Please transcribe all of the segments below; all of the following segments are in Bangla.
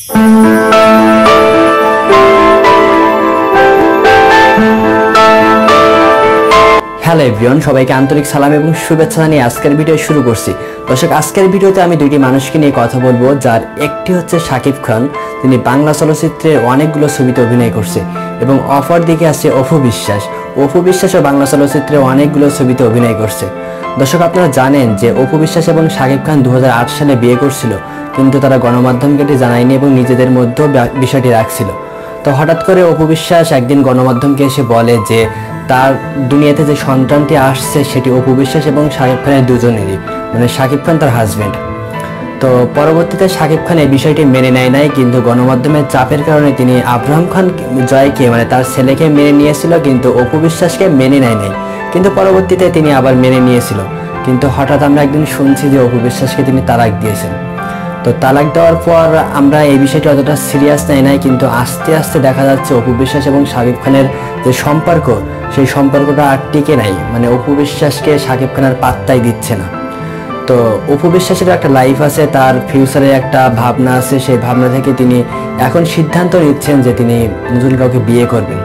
হ্যালো এভরিওয়ান, সবাইকে আন্তরিক সালাম এবং শুভেচ্ছা জানিয়ে আজকের ভিডিও শুরু করছি। দর্শক, আজকের ভিডিওতে আমি দুইটি মানুষকে নিয়ে কথা বলবো, যার একটি হচ্ছে শাকিব খান। তিনি বাংলা চলচ্চিত্রের অনেকগুলো ছবিতে অভিনয় করছে এবং অপর দিকে আছে অপু বিশ্বাস। অপু বিশ্বাসও বাংলা চলচ্চিত্রে অনেকগুলো ছবিতে অভিনয় করছে। দর্শক, আপনারা জানেন যে অপু বিশ্বাস এবং শাকিব খান 2008 সালে বিয়ে করছিল, কিন্তু তারা গণমাধ্যমকে এটি জানায়নি এবং নিজেদের মধ্যে বিষয়টি রাখছিল। তো হঠাৎ করে অপু বিশ্বাস একদিন গণমাধ্যমকে এসে বলে যে তার দুনিয়াতে যে সন্তানটি আসছে সেটি অপু বিশ্বাস এবং শাকিব খানের দুজনেরই, মানে শাকিব খান তার হাজবেন্ড। তো পরবর্তীতে শাকিব খান এই বিষয়টি মেনে নেয় নাই, কিন্তু গণমাধ্যমের চাপের কারণে তিনি আব্রাহাম খান জয়কে, মানে তার ছেলেকে মেনে নিয়েছিল, কিন্তু অপু বিশ্বাসকে মেনে নেয় নাই। কিন্তু পরবর্তীতে তিনি আবার মেনে নিয়েছিল। কিন্তু হঠাৎ আমরা একদিন শুনছি যে অপু বিশ্বাসকে তিনি তালাক দিয়েছেন। তো তালাক দেওয়ার পর আমরা এই বিষয়টি অতটা সিরিয়াস নেই নাই, কিন্তু আস্তে আস্তে দেখা যাচ্ছে অপু বিশ্বাস এবং শাকিব খানের যে সম্পর্ক, সেই সম্পর্কটা আর টিকে নাই। মানে অপু বিশ্বাসকে শাকিব খান আর পাত্তাই দিচ্ছে না। তো অপু বিশ্বাসের একটা লাইফ আছে, তার ফিউচারে একটা ভাবনা আছে। সেই ভাবনা থেকে তিনি এখন সিদ্ধান্ত নিচ্ছেন যে তিনি নতুন কাউকে বিয়ে করবেন।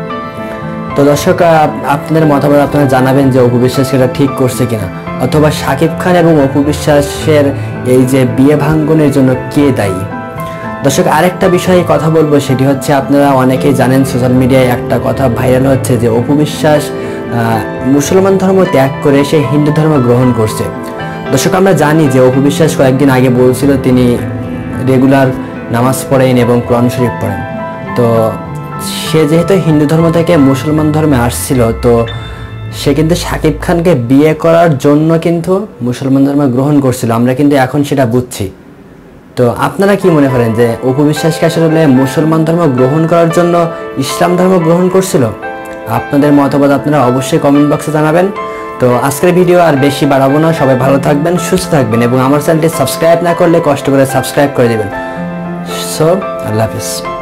তো দর্শক, আপনাদের মতামত আপনারা জানাবেন যে অপু বিশ্বাস এটা ঠিক করছে কিনা, অথবা শাকিব খান এবং অপু বিশ্বাসের এই যে বিয়ে ভাঙ্গনের জন্য কে দায়ী। দর্শক, আরেকটা বিষয়ে কথা বলবো, সেটি হচ্ছে আপনারা অনেকেই জানেন সোশ্যাল মিডিয়ায় একটা কথা ভাইরাল হচ্ছে যে অপু বিশ্বাস মুসলমান ধর্ম ত্যাগ করে সে হিন্দু ধর্ম গ্রহণ করছে। দর্শক, আমরা জানি যে অপু বিশ্বাস কয়েকদিন আগে বলছিল তিনি রেগুলার নামাজ পড়েন এবং কোরআন শরীফ পড়েন। তো সে যেহেতু হিন্দু ধর্ম থেকে মুসলমান ধর্মে আসছিল, তো সে কিন্তু শাকিব খানকে বিয়ে করার জন্য কিন্তু মুসলমান ধর্ম গ্রহণ করছিল। আমরা কিন্তু এখন সেটা বুঝছি। তো আপনারা কি মনে করেন যে অপু বিশ্বাসকে আসলে মুসলমান ধর্ম গ্রহণ করার জন্য ইসলাম ধর্ম গ্রহণ করছিল? আপনাদের মতামত আপনারা অবশ্যই কমেন্ট বক্সে জানাবেন। তো আজকের ভিডিও আর বেশি বাড়াবো না। সবাই ভালো থাকবেন, সুস্থ থাকবেন এবং আমার চ্যানেলটি সাবস্ক্রাইব না করলে কষ্ট করে সাবস্ক্রাইব করে দেবেন। সো আল্লাহ হাফিজ।